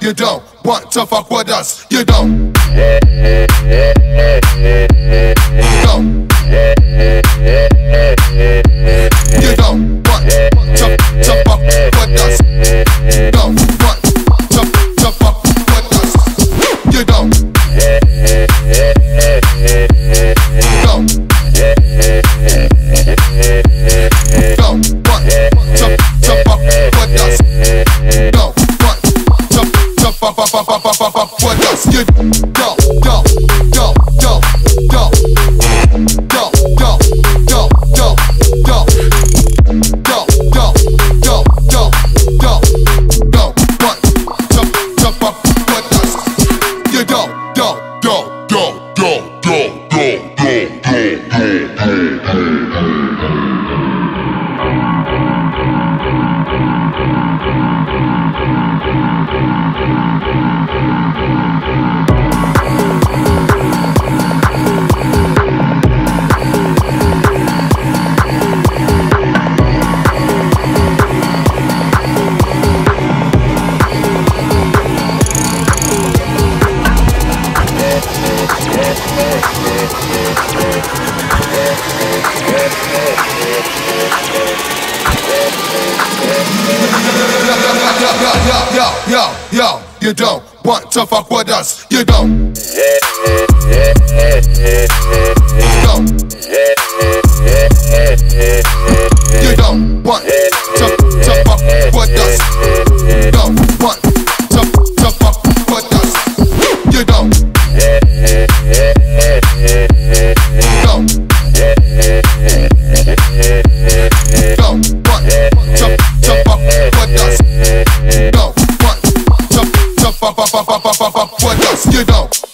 You don't want to fuck with us. You don't. You don't want to fuck with us. Don't want to fuck with us. You don't. Don't want to fuck with us. Don't want to fuck with us. You don't. Yo, you don't want to fuck with us. You don't. You don't want to fuck with us. Don't want to fuck with us. You don't. Don't want to fuck with us. Don't want to fuck with us. You don't.